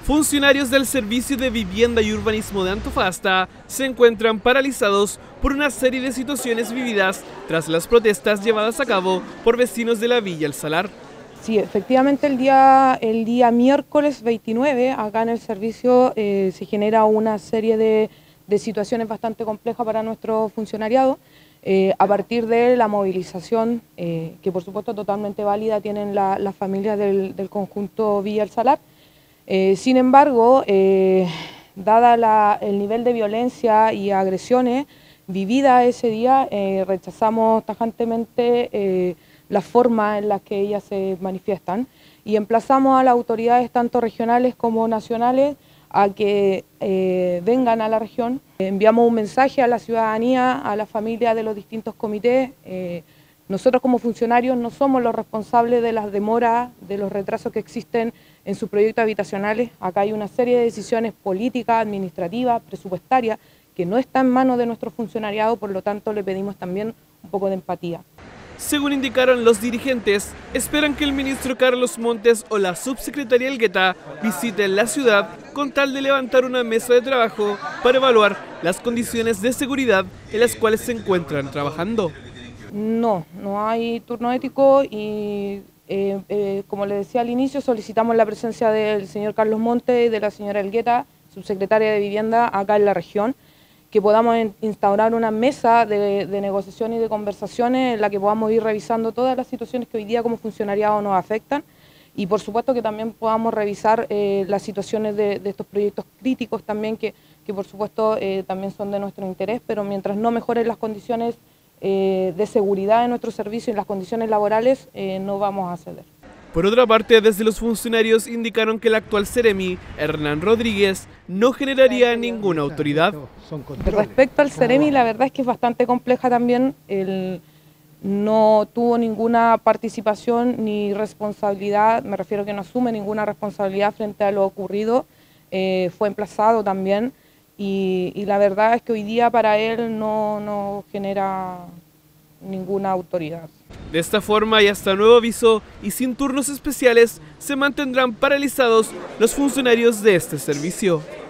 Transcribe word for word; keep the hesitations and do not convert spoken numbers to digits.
Funcionarios del Servicio de Vivienda y Urbanismo de Antofagasta se encuentran paralizados por una serie de situaciones vividas tras las protestas llevadas a cabo por vecinos de la Villa El Salar. Sí, efectivamente el día, el día miércoles veintinueve acá en el servicio eh, se genera una serie de, de situaciones bastante complejas para nuestro funcionariado eh, a partir de la movilización eh, que por supuesto totalmente válida tienen las la familias del, del conjunto Villa El Salar. Eh, sin embargo, eh, dada la, el nivel de violencia y agresiones vivida ese día, eh, rechazamos tajantemente eh, la forma en la que ellas se manifiestan y emplazamos a las autoridades tanto regionales como nacionales a que eh, vengan a la región. Enviamos un mensaje a la ciudadanía, a la familia de los distintos comités. Eh, nosotros como funcionarios no somos los responsables de las demoras, de los retrasos que existen en sus proyectos habitacionales. Acá hay una serie de decisiones políticas, administrativas, presupuestarias, que no están en manos de nuestro funcionariado, por lo tanto le pedimos también un poco de empatía. Según indicaron los dirigentes, esperan que el ministro Carlos Montes o la subsecretaria Elgueta visiten la ciudad con tal de levantar una mesa de trabajo para evaluar las condiciones de seguridad en las cuales se encuentran trabajando. No, no hay turno ético y eh, eh, como les decía al inicio, solicitamos la presencia del señor Carlos Montes y de la señora Elgueta, subsecretaria de Vivienda acá en la región, que podamos instaurar una mesa de, de negociación y de conversaciones en la que podamos ir revisando todas las situaciones que hoy día como funcionariado nos afectan y por supuesto que también podamos revisar eh, las situaciones de, de estos proyectos críticos también que, que por supuesto eh, también son de nuestro interés, pero mientras no mejoren las condiciones eh, de seguridad de nuestro servicio y las condiciones laborales eh, no vamos a ceder. Por otra parte, desde los funcionarios indicaron que el actual Seremi, Hernán Rodríguez, no generaría ninguna autoridad. Respecto al Seremi, la verdad es que es bastante compleja también. Él no tuvo ninguna participación ni responsabilidad, me refiero que no asume ninguna responsabilidad frente a lo ocurrido. Eh, fue emplazado también y, y la verdad es que hoy día para él no, no genera ninguna autoridad. De esta forma y hasta nuevo aviso y sin turnos especiales se mantendrán paralizados los funcionarios de este servicio.